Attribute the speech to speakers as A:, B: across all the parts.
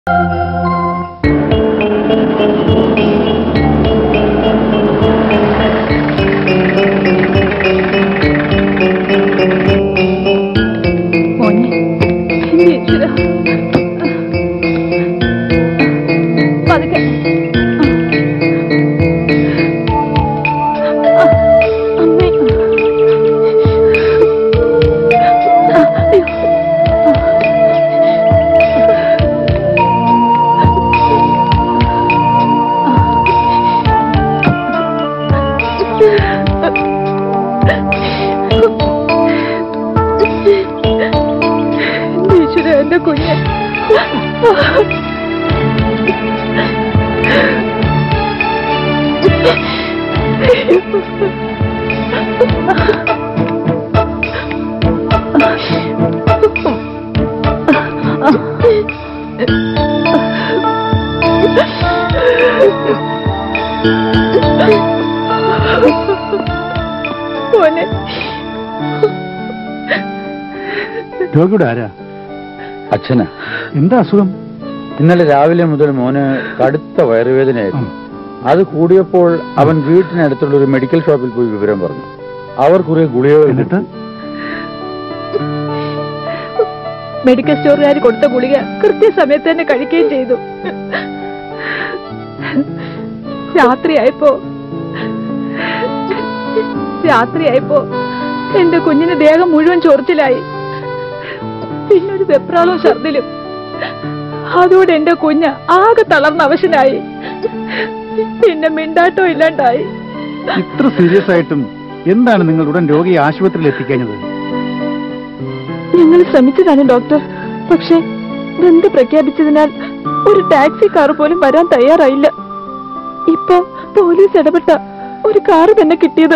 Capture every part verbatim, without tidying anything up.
A: രോഗിയുടെ ആരാ?
B: അച്ഛനാ.
A: എന്താ അസുഖം?
B: ഇന്നലെ രാവിലെ മുതൽ മോന് കടുത്ത വയറുവേദനയായിരുന്നു. അത് കൂടിയപ്പോൾ അവൻ വീട്ടിനടുത്തുള്ള ഒരു മെഡിക്കൽ ഷോപ്പിൽ പോയി വിവരം പറഞ്ഞു. അവർ കുറെ ഗുളികകൾ
A: എന്നിട്ട്
C: മെഡിക്കൽ സ്റ്റോറുകാർ കൊടുത്ത ഗുളിക കൃത്യസമയത്ത് തന്നെ കഴിക്കുകയും ചെയ്തു. രാത്രിയായപ്പോ രാത്രിയായപ്പോ എന്റെ കുഞ്ഞിന് ദേഹം മുഴുവൻ ചൊറിച്ചിലായി. പിന്നൊരു വെപ്രാളവും ഛർദിലും. അതോടെ എന്റെ കുഞ്ഞ് ആകെ തളർന്ന അവശനായി. പിന്നെ മിണ്ടാട്ടോ ഇല്ലാണ്ടായി.
A: ഇത്ര സീരിയസ് ആയിട്ടും എന്താണ് നിങ്ങൾ ഉടൻ രോഗിയെ ആശുപത്രിയിൽ എത്തിക്കഴിഞ്ഞത്?
C: ഞങ്ങൾ ശ്രമിച്ചതാണ് ഡോക്ടർ. പക്ഷെ ബന്ധ പ്രഖ്യാപിച്ചതിനാൽ ഒരു ടാക്സി കാർ പോലും വരാൻ തയ്യാറായില്ല. ഇപ്പൊ പോലീസ് ഇടപെട്ട ഒരു കാറ് തന്നെ കിട്ടിയത്.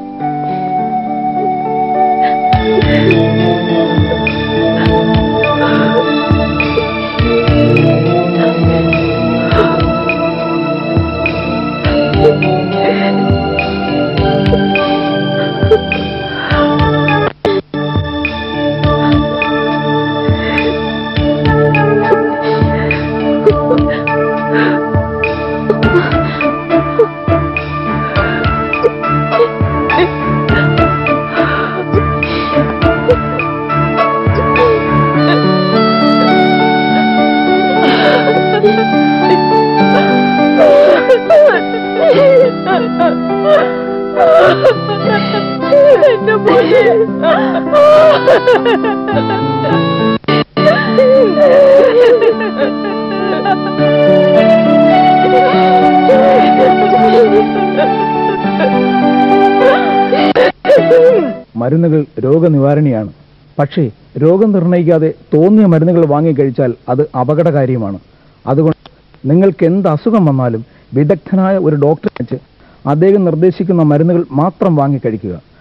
D: മരുന്നുകൾ രോഗനിവാരണിയാണ്. പക്ഷേ രോഗം നിർണയിക്കാതെ തോന്നിയ മരുന്നുകൾ വാങ്ങിക്കഴിച്ചാൽ അത് അപകടകാര്യമാണ്. അതുകൊണ്ട് നിങ്ങൾക്ക് എന്ത് അസുഖം വന്നാലും വിദഗ്ധനായ ഒരു ഡോക്ടറെ വെച്ച് അദ്ദേഹം നിർദ്ദേശിക്കുന്ന മരുന്നുകൾ മാത്രം വാങ്ങിക്കഴിക്കുക.